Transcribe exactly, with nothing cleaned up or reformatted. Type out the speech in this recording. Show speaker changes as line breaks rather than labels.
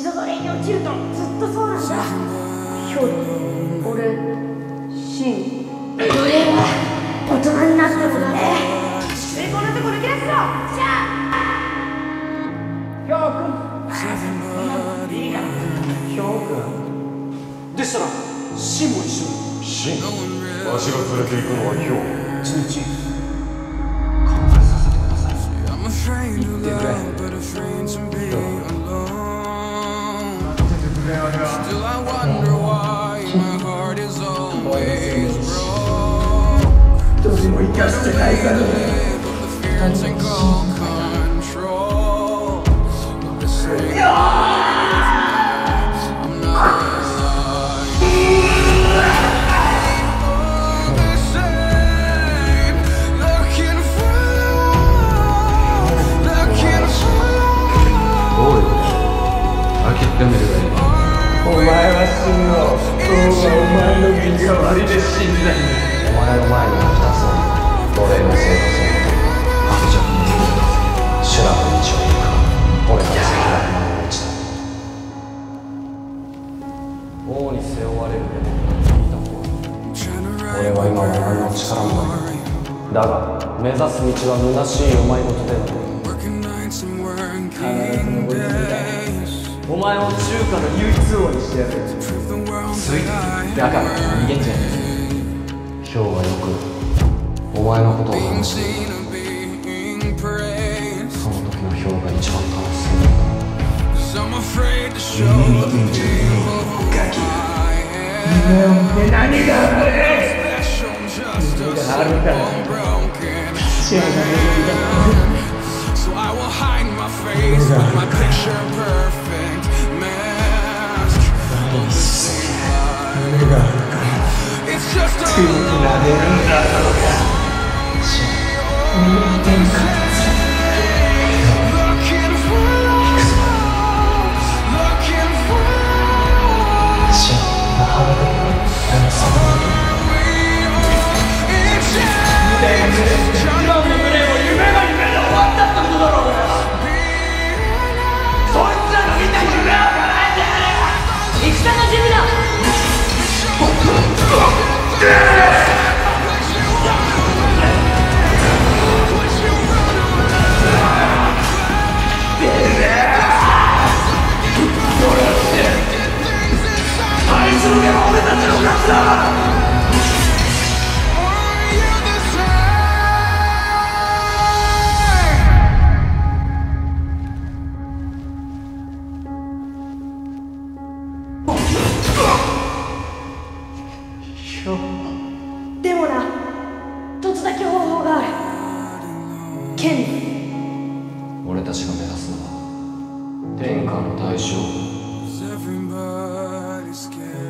その霊に落ちるとずっとそうなんだ。
ヒョウ、俺、シン。
俺は大人になってもだね。成功なとこ抜け出すぞ。じゃあ
ヒョウ君。いいから。ヒョウ君。でしたら、シンも一緒に。
シン、わしが連れて行くのはヒョウ。
一日考えさせてください。言ってくれ。どうどうにも生かしてないからね。お前は死ぬの。そうがお前の身代わりで死んだんだ。
お前の前にはふたつの奴隷の生活を悪弱に逃げ出せ修羅の道を行くか、俺が責任の道だ。王に背負われるべき聞いた方が。俺は今は何の力もない。だが目指す道は虚しいお前事ではない。
必ず登り詰めたい。お前を中華の唯一王にしてやる。ついてだから逃げんじゃねえ。
ヒョウはよくお前のことを話している。その時のヒョウが一番楽しそうだ。
夢見てんじゃねえよガキ。夢を見て何がある。夢があるから幸せな夢だ。夢があるから夢があるから強くなれるんだろうが。人間から
でもな、一つだけ方法がある。権利。
俺たちが目指すのは天下の大将。